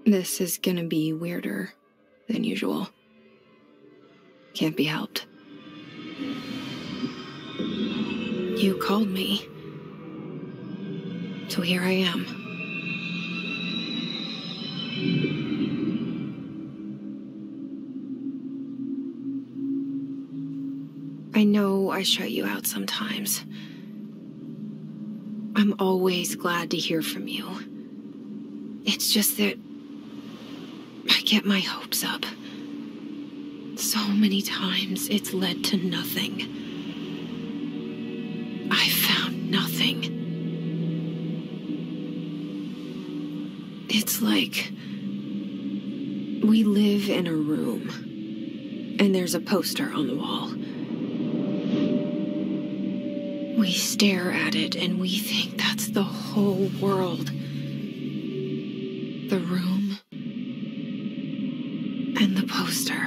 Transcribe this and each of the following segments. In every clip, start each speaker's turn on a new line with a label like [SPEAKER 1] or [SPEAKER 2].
[SPEAKER 1] This is gonna be weirder than usual. Can't be helped. You called me. So here I am. I know I shut you out sometimes. I'm always glad to hear from you. It's just that I get my hopes up. So many times it's led to nothing. I found nothing. It's like we live in a room, and there's a poster on the wall. We stare at it and we think that's the whole world. The room and the poster.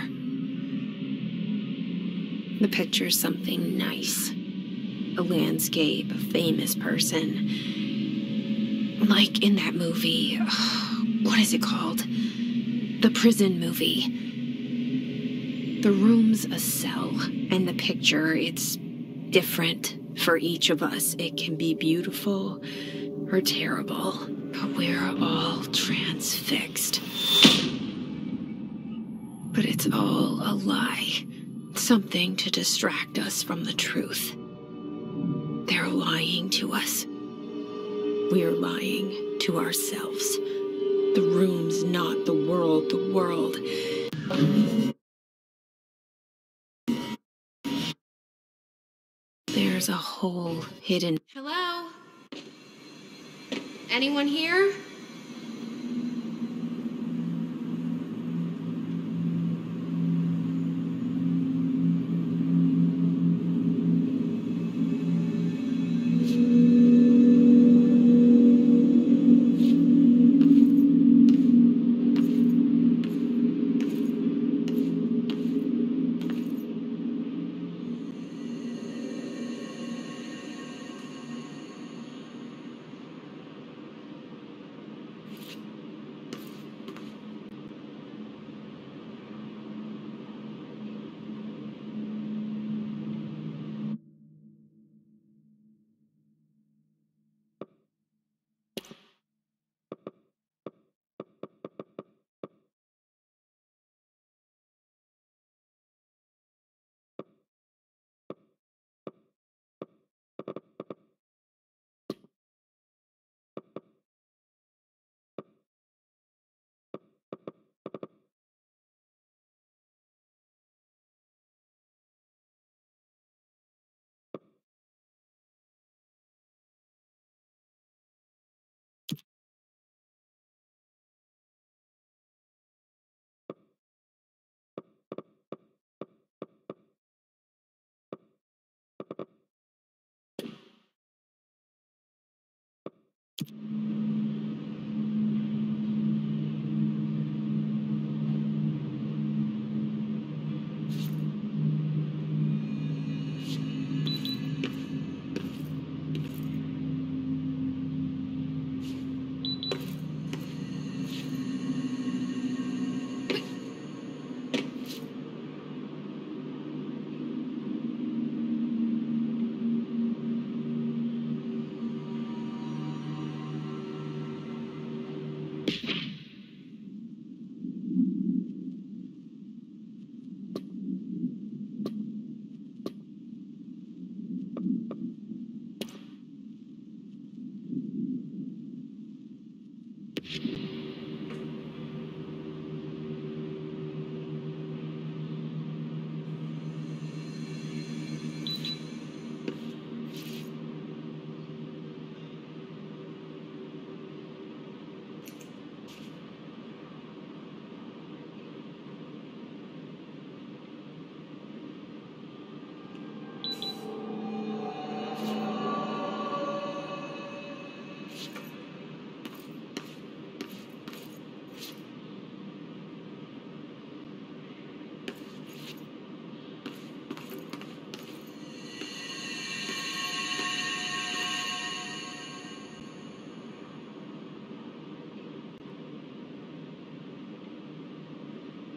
[SPEAKER 1] The picture's something nice. A landscape, a famous person. Like in that movie, what is it called? The prison movie. The room's a cell, and the picture, it's different for each of us. It can be beautiful or terrible, but we're all transfixed. But it's all a lie. Something to distract us from the truth. They're lying to us. We're lying to ourselves. The room's not the world, the world. There's a whole hidden...
[SPEAKER 2] Hello? Anyone here?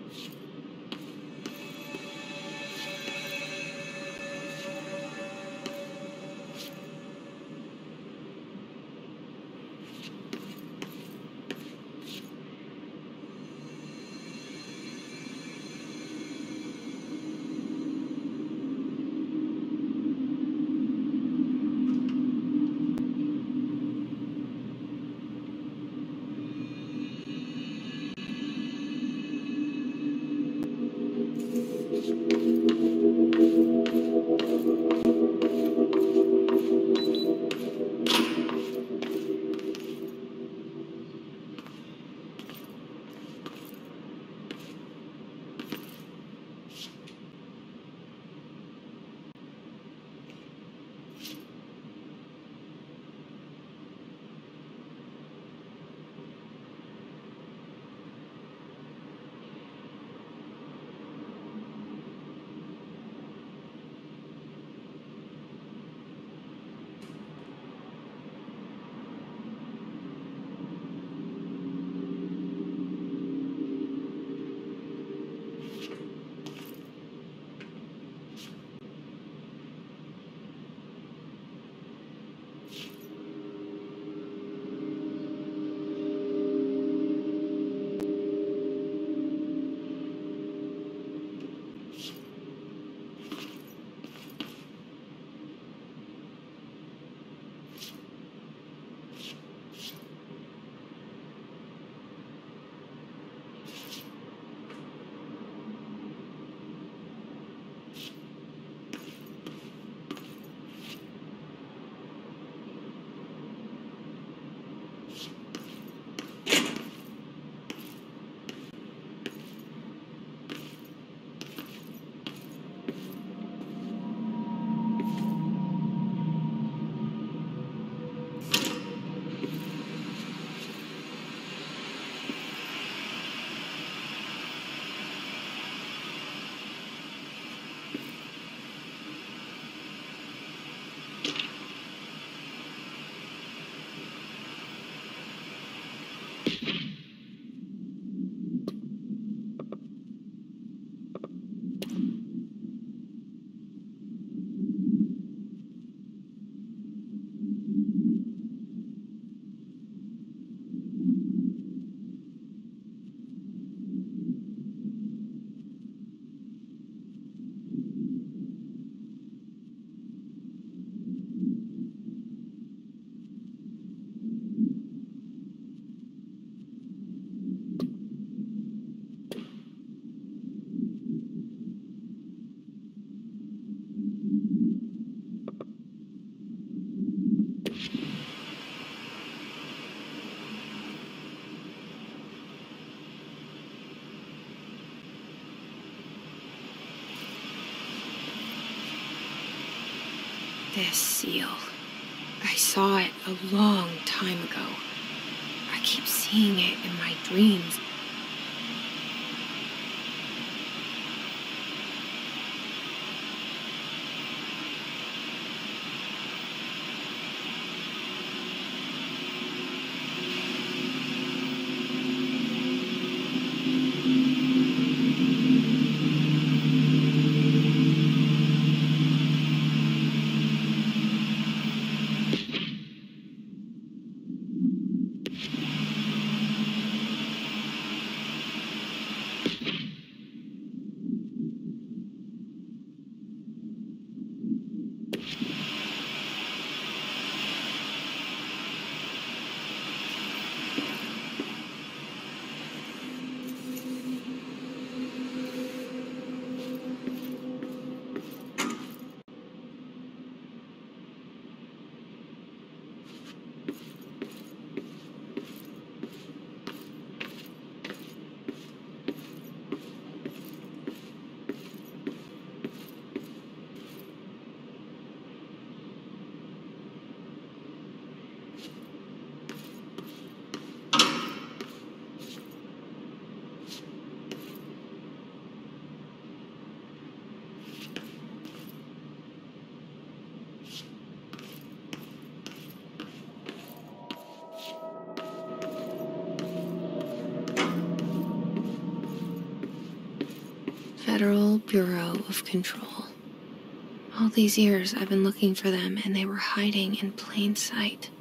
[SPEAKER 1] This seal. I saw it a long time ago. I keep seeing it in my dreams. Federal Bureau of Control. All these years I've been looking for them, and they were hiding in plain sight.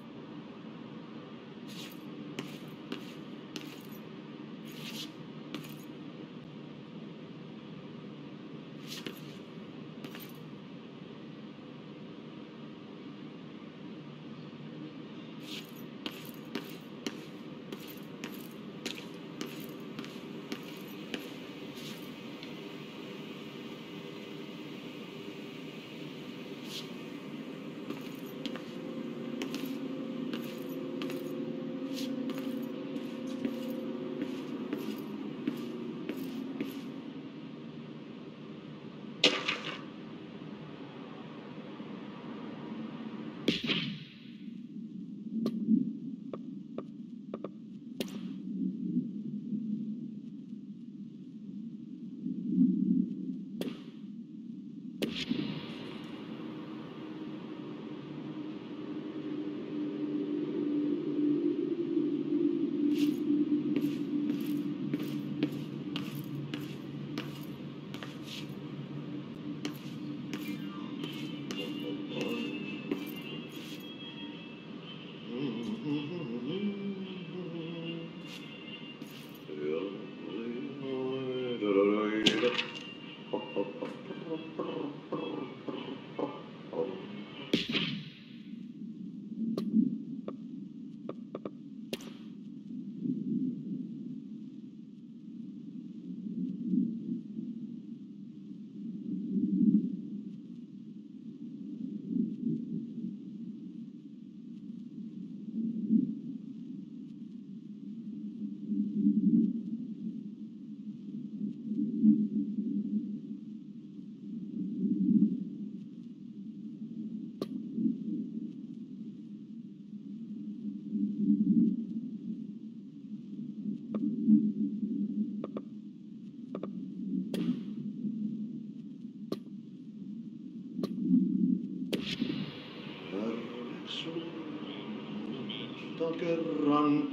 [SPEAKER 2] Kerran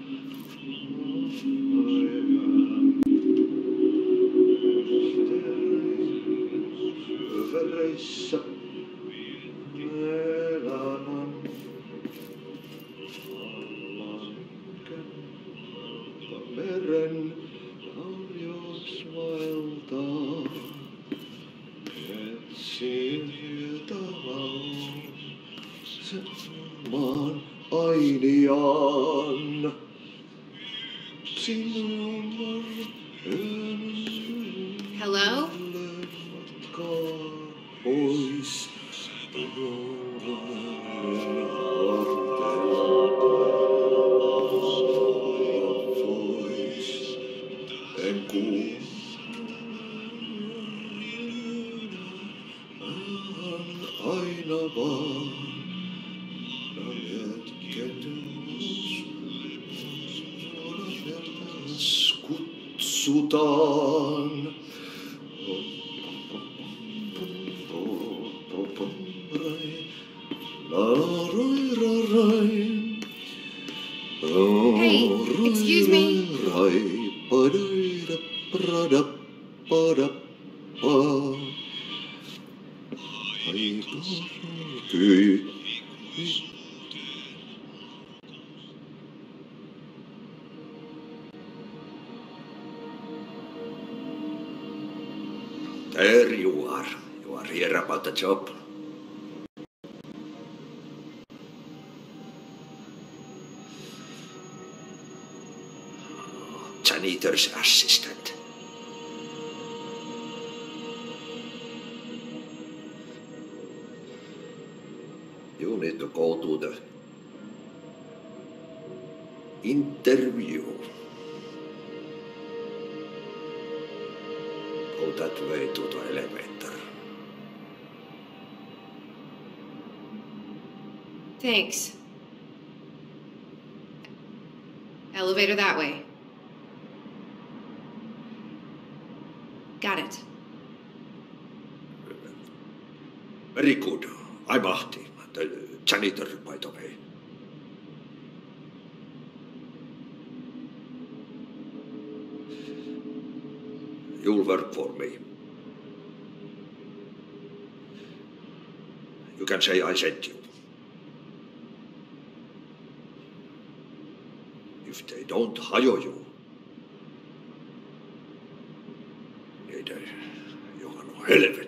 [SPEAKER 2] vereissä elämän meren harjoisvaeltaa etsin sen maan ainiaan.
[SPEAKER 1] Hello?
[SPEAKER 2] Pois. En kuule aina vaan kutsutaan.
[SPEAKER 1] Hey, excuse me.
[SPEAKER 2] There you are. You are here about the job. Janitor's assistant. You need to go to the interview. Go that way to the elevator.
[SPEAKER 1] Thanks. Elevator that way. Got it.
[SPEAKER 2] Very good. I'm Ahti, the janitor, by the way. You'll work for me. You can say I sent you. If they don't hire you, niin ei Johan on helvet.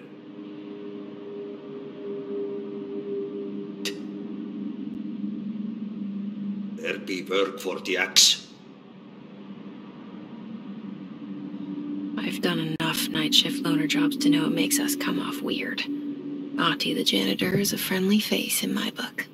[SPEAKER 2] There be work for the axe.
[SPEAKER 1] I've done enough night shift loner jobs to know it makes us come off weird. Ahti the janitor is a friendly face in my book.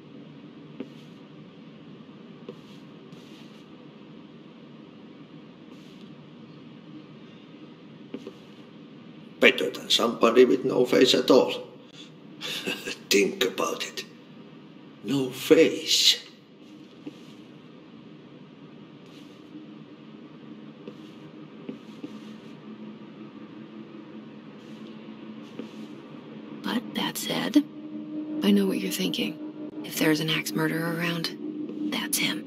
[SPEAKER 2] Better than somebody with no face at all. Think about it. No face.
[SPEAKER 1] But that said, I know what you're thinking. If there's an axe murderer around, that's him.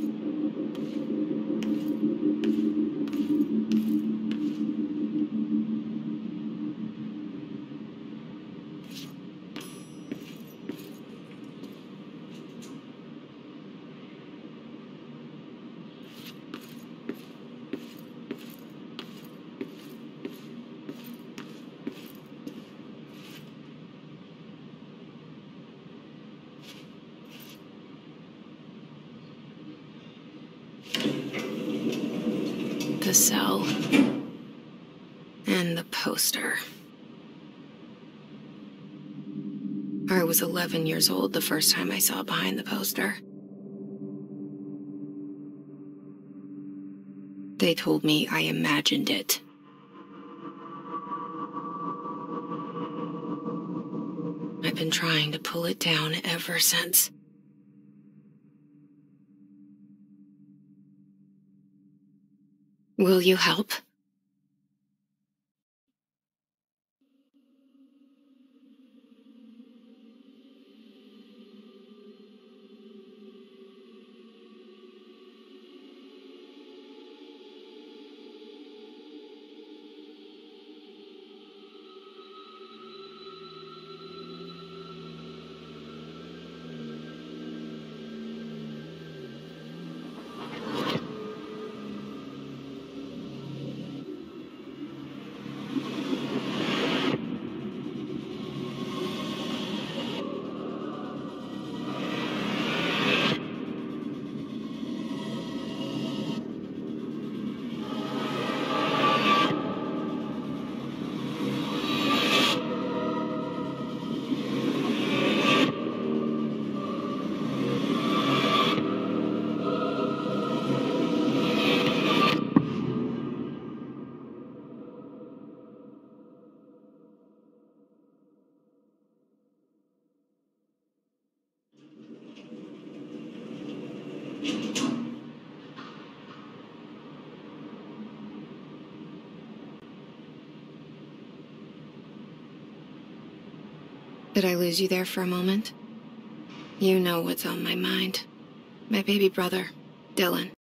[SPEAKER 1] The cell. And the poster. I was 11 years old the first time I saw behind the poster. They told me I imagined it. I've been trying to pull it down ever since. Will you help? Did I lose you there for a moment? You know what's on my mind. My baby brother, Dylan.